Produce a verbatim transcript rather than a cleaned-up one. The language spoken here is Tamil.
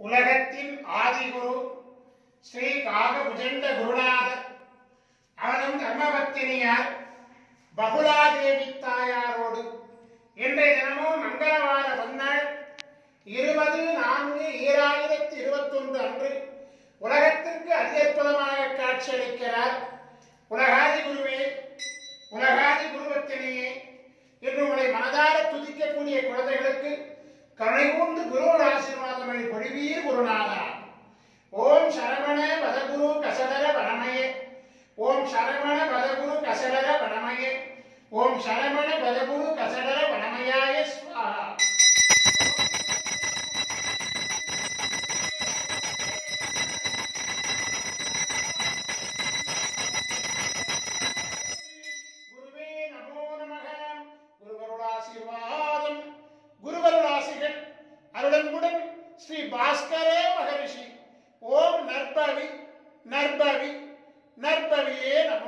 உலகத்தின் ஆதிகுரு ஸ்ரீ காகபுஜண்ட குருநாதர் அவனும் தர்மபத்தினியார் பகுலாதேவி தாயாரோடு இன்றைய தினமும் மங்களவார வந்தாள் இருபது நான்கு ஈராயிரத்தி இருபத்தி ஒன்று அன்று உலகத்திற்கு அதிகற்பதமாக காட்சியளிக்கிறார். உலகாதி குருவே, உலகாதி குருபத்தினியே என்று உங்களை மனதார துதிக்கக்கூடிய குழந்தைகளுக்கு கருணை கூர்ந்து குருவோட ஆசீர்வாதம் வழி பொழிவீர் குருநாதா. ஓம் சரவண பதகுரு கசடர வனமயே, ஓம் சரவண பதகுரு கசடர வனமயே, ஓம் சரவண பதகுரு கசடர வனமயாய ஸ்வாஹா. குருவே நமோ நமக. குருவருளாசீர்வாதம், குருவருளாசிகள் அருளன்புடன் ஸ்ரீ பாஸ்கரே மகரிஷி. ஓம் நற்பவி நற்பவி நற்பவியே நம.